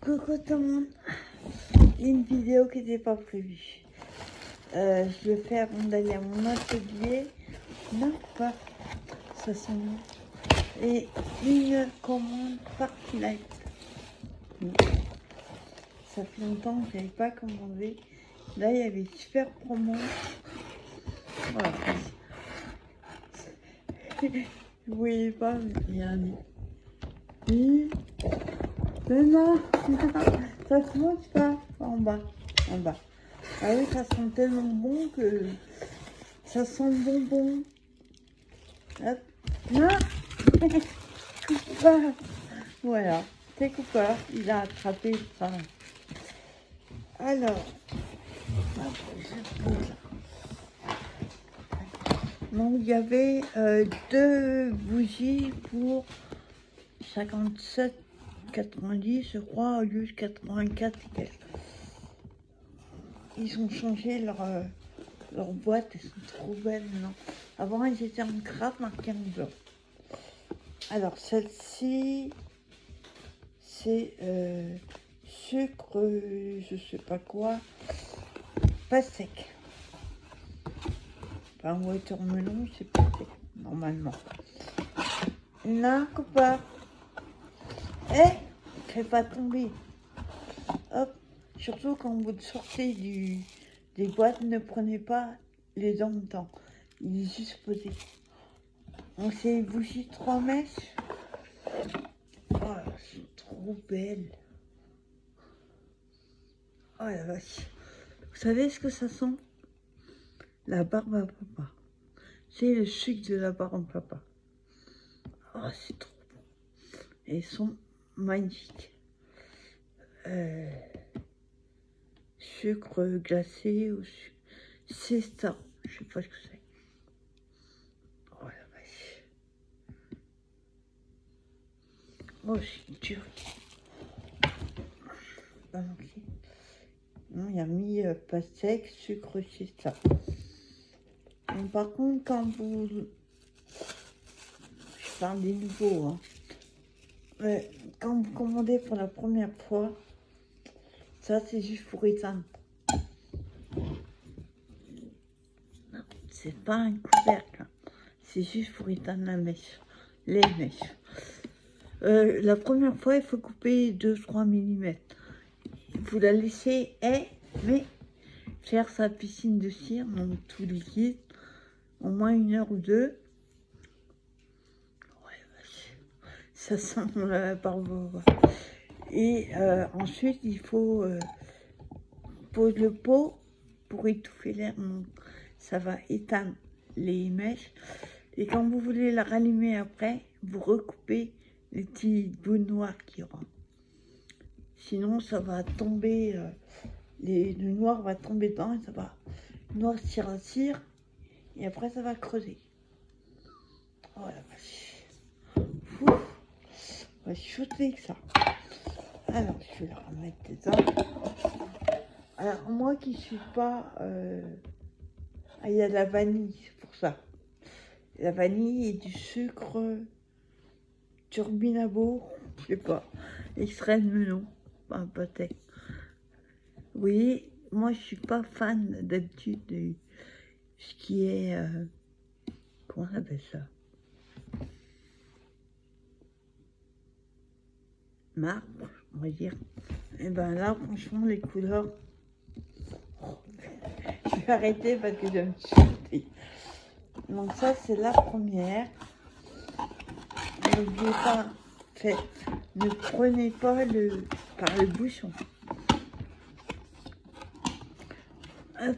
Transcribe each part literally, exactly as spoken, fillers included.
Coucou tout le monde, une vidéo qui n'était pas prévue. Euh, je le fais avant d'aller à mon atelier. Non, pas. Ça sent bon. Et une commande Farflight. Ça fait longtemps que je n'avais pas commandé. Là, il y avait super promo. Voilà. Vous voyez pas, mais il y a un lit. Oui. Mais non, ça se mange pas en bas, en bas. Ah oui, ça sent tellement bon que ça sent le bonbon. Hop, non, Cooper. Voilà, c'est Cooper, il a attrapé ça. Alors, hop, je pose là. Donc il y avait euh, deux bougies pour cinquante-sept quatre-vingt-dix, je crois, au lieu de quatre-vingt-quatre. Ils ont changé leur, euh, leur boîte, elles sont trop belles maintenant. Avant, elles étaient en crabe marquées en blanc. Alors, celle-ci, c'est euh, sucre, euh, je sais pas quoi, pas sec. Enfin, watermelon, c'est pas sec, normalement. Là, copain. Eh, fais pas tomber. Hop. Surtout quand vous sortez du, des boîtes, ne prenez pas les dents dedans. Il est juste posé. Donc c'est une bougie trois mèches. Oh, c'est trop belle. Oh la vache. Vous savez ce que ça sent? La barbe à papa. C'est le sucre de la barbe à papa. Oh, c'est trop bon. Elles sont magnifiques. Euh... Sucre glacé ou sucre. C'est ça. Je sais pas ce que c'est. Oh la vache. Oh, c'est dur. Pas manqué. Non, il y a mis euh, pas sec, sucre, c'est ça. Donc, par contre, quand vous. Je parle des nouveaux. Hein. Ouais, quand vous commandez pour la première fois, ça c'est juste pour éteindre. C'est pas un couvercle, hein. C'est juste pour éteindre la mèche, les mèches. Euh, la première fois, il faut couper deux à trois millimètres. Vous la laissez, eh, mais faire sa piscine de cire, donc tout liquide, au moins une heure ou deux. Ouais, ça sent la barbe. Et euh, ensuite, il faut euh, poser le pot pour étouffer l'air. Ça va éteindre les mèches. Et quand vous voulez la rallumer après, vous recoupez les petits bouts noirs qu'il y aura. Sinon, ça va tomber, euh, les, le noir va tomber dedans et ça va noircir la cire. Et après, ça va creuser. Oh la vache. Ouf. On va shooter que ça. Alors, je vais la remettre dedans. Alors, moi qui suis pas... Euh... Ah, il y a de la vanille, c'est pour ça. La vanille et du sucre turbinabo, je sais pas, extrait de melon, enfin peut-être. Oui, moi je suis pas fan d'habitude de ce qui est, euh, comment on appelle ça? Marbre, on va dire. Et ben là, franchement, les couleurs, je vais arrêter parce que je me suis. Donc ça, c'est la première. N'oubliez pas, fait, ne prenez pas le par le bouchon. Hop.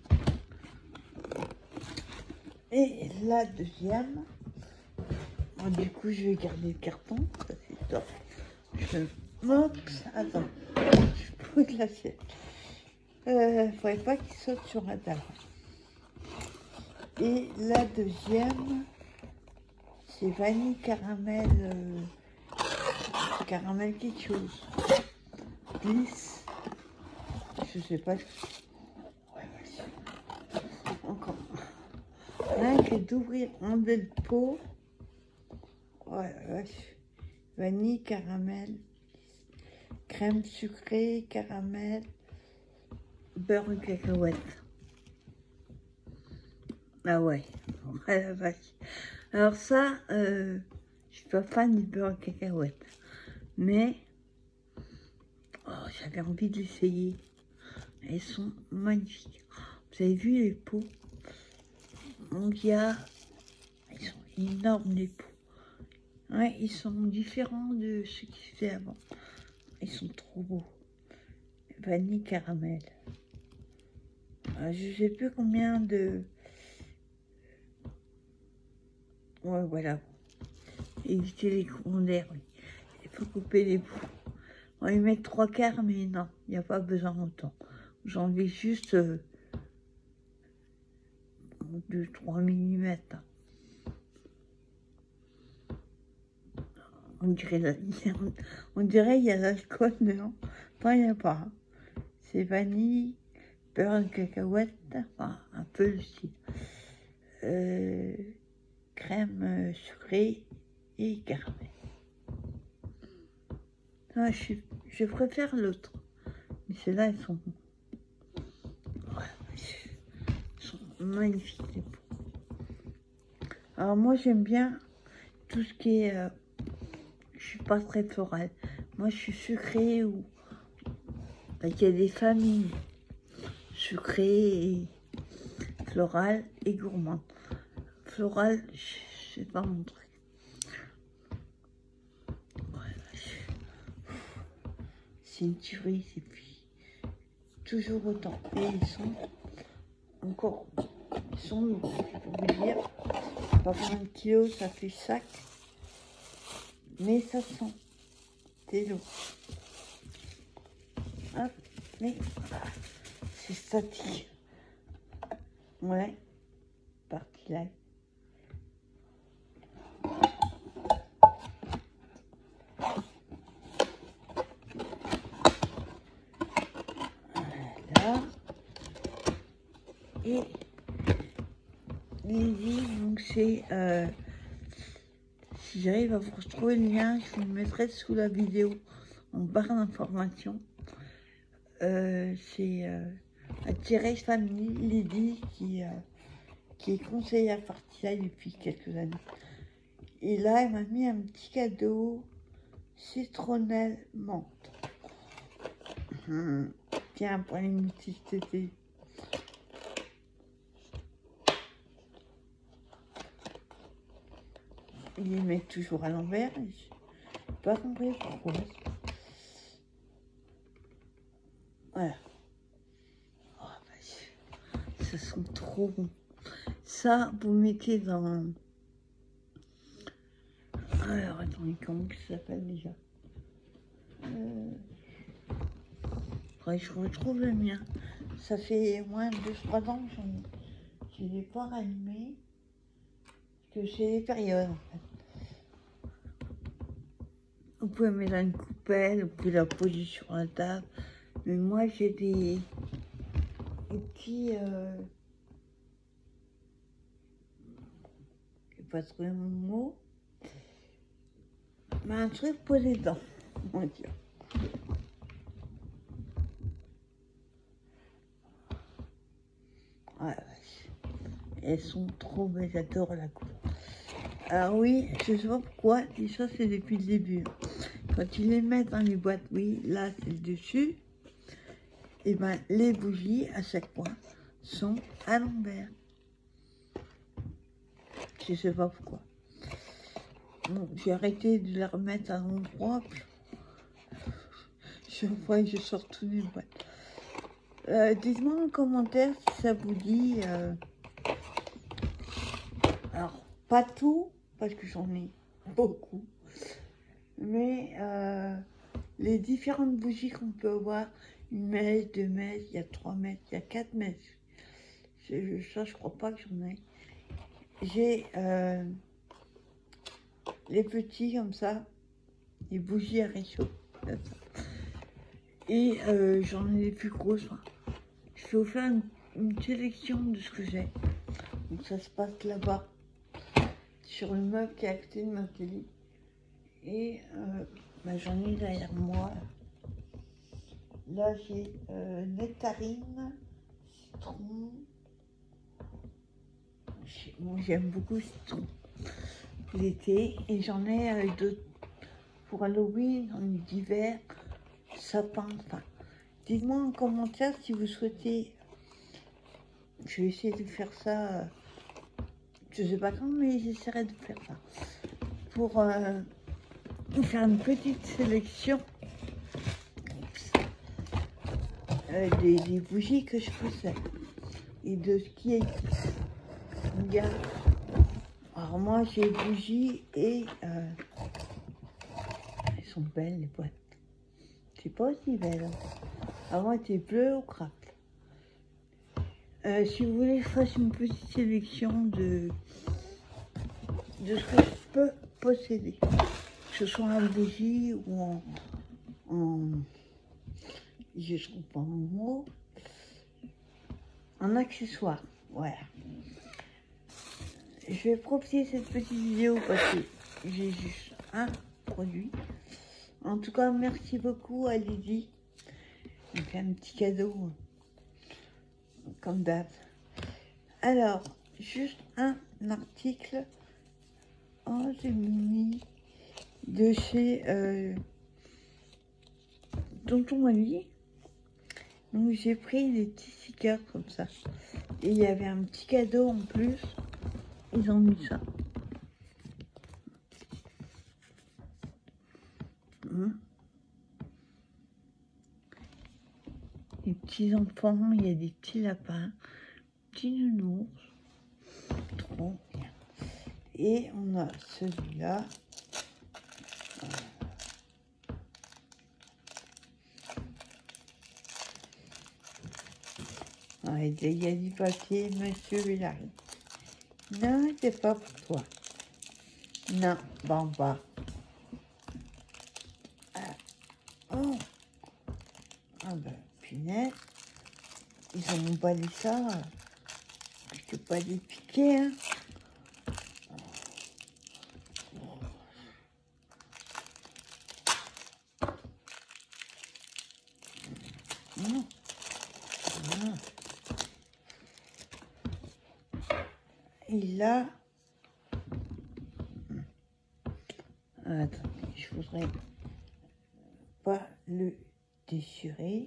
Et la deuxième, bon, du coup, je vais garder le carton, ça c'est top. Je hop, attends, je pose l'assiette. Euh, faudrait pas qu'il saute sur la table. Et la deuxième, c'est vanille caramel, euh, caramel quelque chose. Glisse. Je sais pas. Ouais, ouais. Encore. Rien que d'ouvrir un bel pot. Ouais, ouais. Vanille, caramel. crème sucrée, caramel, beurre et cacahuètes. Ah ouais, ouais la vache. Alors ça, euh, je suis pas fan du beurre et cacahuètes, mais oh, j'avais envie de l'essayer. Elles sont magnifiques. Vous avez vu les pots? Donc il y a, ils sont énormes les pots. Ouais, ils sont différents de ceux qui se faisaient avant. Ils sont trop beaux. Vanille caramel. Euh, je sais plus combien de... Ouais, voilà. Éviter les courants d'air, oui. Il faut couper les bouts. On va y mettre trois quarts, mais non, il n'y a pas besoin autant. J'en ai juste euh, deux trois millimètres. On dirait, on dirait il y a l'alcool, non? Enfin, il n'y a pas. C'est vanille, beurre de cacahuète, enfin, un peu le style. Euh, crème sucrée et caramel. Ah, je, je préfère l'autre. Mais celles-là, elles sont... Ouais, elles sont magnifiques, les pots. Alors moi, j'aime bien tout ce qui est... Euh, je suis pas très florale. Moi, je suis sucrée ou... Il y a des familles sucrées et florales et gourmandes. Florale, je sais pas mon truc. C'est une tuerie, et puis toujours autant. Et ils sont encore, ils sont lourds, je peux vous dire. Pas vingt kilos, ça fait sac, mais ça sent. C'est lourd. Hop, mais c'est statique. Ouais, parti là. Voilà. Et Lily, donc c'est, euh, si j'arrive à vous retrouver le lien, je vous le mettrai sous la vidéo en barre d'informations. Euh, c'est euh, à Thérèse Famille, Lily, qui, euh, qui est conseillère partie depuis quelques années. Et là, elle m'a mis un petit cadeau citronnelle menthe. Hum. Tiens, pour les petite tétée. Il les met toujours à l'envers. Je n'ai pas compris pourquoi. Voilà. Oh, bah, ça sent trop bon. Ça, vous mettez dans... Alors, attendez, comment ça s'appelle déjà euh... ouais, je retrouve le mien. Ça fait au moins deux trois ans que je ne l'ai pas rallumé. Parce que c'est les périodes, en fait. Vous pouvez mettre dans une coupelle, vous pouvez la poser sur la table. Mais moi, j'ai des, des petits... Euh... Je ne sais pas trouver mon mot. Mais un truc pour les dents, on va dire. Ouais, elles sont trop belles, j'adore la couleur. Alors oui, je sais pas pourquoi, et ça c'est depuis le début. Quand ils les mettent dans les boîtes, oui, là c'est le dessus. Et ben les bougies à chaque point sont à l'envers. Je sais pas pourquoi. Bon, j'ai arrêté de les remettre à l'endroit. Je vois que je sors tous les boîtes. Euh, Dites-moi en commentaire si ça vous dit. Euh... Alors, pas tout, parce que j'en ai beaucoup. Mais euh, les différentes bougies qu'on peut avoir, une mèche, deux mèches, il y a trois mèches, il y a quatre mèches. Je, ça, je crois pas que j'en ai. J'ai euh, les petits comme ça, les bougies à réchaud. Et euh, j'en ai des plus grosses. Je vais vous faire une, une sélection de ce que j'ai. Donc ça se passe là-bas, sur le meuble qui est à côté de ma télé. Et euh, bah, j'en ai derrière moi. Là, j'ai euh, nectarine, citron. Moi, j'aime beaucoup le citron l'été. Et j'en ai euh, d'autres pour Halloween, en d'hiver, sapin. Enfin, dites-moi en commentaire si vous souhaitez. Je vais essayer de faire ça. Euh, je sais pas quand, mais j'essaierai de faire ça. Pour euh, faire une petite sélection euh, des, des bougies que je possède. Et de ce qui est. Regarde. Alors moi j'ai des bougies et euh, elles sont belles les boîtes. C'est pas aussi belle. Alors moi c'est bleu au crack. Euh, si vous voulez que je fasse une petite sélection de, de ce que je peux posséder, que ce soit en bougie ou en, en je trouve pas mon mot, en accessoire, voilà. Je vais profiter de cette petite vidéo parce que j'ai juste un produit. En tout cas, merci beaucoup à Lydie. Elle me fait un petit cadeau, comme d'hab. Alors, juste un article en Gemini de chez euh, Tonton Wally. Donc, j'ai pris des petits stickers comme ça. Et il y avait un petit cadeau en plus. Ils ont mis ça. Hum. Les petits enfants, il y a des petits lapins, petits nounours. Trop bien. Et on a celui-là. Ouais, il y a du papier, monsieur, il arrive. Non, c'est pas pour toi. Non, bon, bah. Ah, oh. Ah ben, punaise. Ils ont emballé ça. Je peux pas les piquer, hein. Non. Non. Et là, attendez, je voudrais pas le déchirer.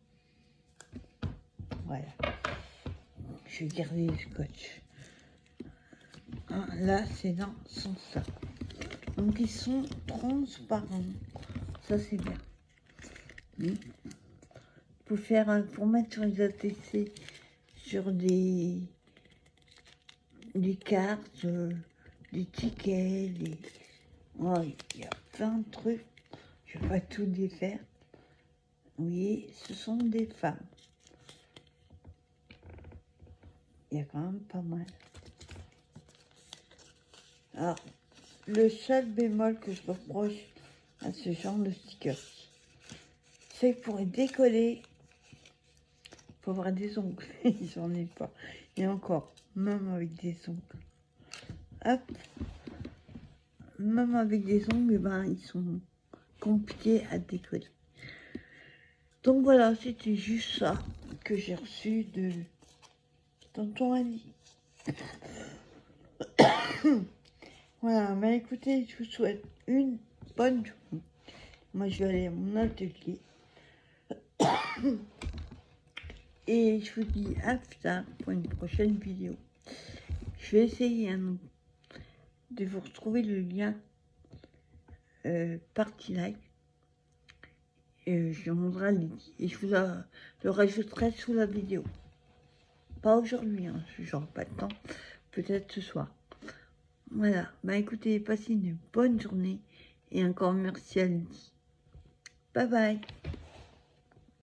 Voilà. Je vais garder le scotch. Hein, là, c'est dans son sac. Donc, ils sont transparents. Ça, c'est bien. Oui. Pour faire, pour mettre sur les A T C, sur des, des cartes, euh, des tickets, des... Oh, il y a plein de trucs. Je vais pas tout défaire. Oui, ce sont des femmes. Il y a quand même pas mal. Alors, le seul bémol que je reproche à ce genre de stickers, c'est que pour les décoller, il faut avoir des ongles. J'en ai pas. Et encore, même avec des ongles. Hop. Même avec des ongles, ben, ils sont compliqués à décoller. Donc voilà, c'était juste ça que j'ai reçu de Tonton Ali. Voilà, mais écoutez, je vous souhaite une bonne journée. Moi, je vais aller à mon atelier. Et je vous dis à plus tard pour une prochaine vidéo. Je vais essayer hein, de vous retrouver le lien euh, partie like. Et je demanderai à Lydie. Et je vous la, le rajouterai sous la vidéo. Pas aujourd'hui, hein, j'aurai pas de temps. Peut-être ce soir. Voilà. Bah écoutez, passez une bonne journée. Et encore merci à Lydie. Bye bye.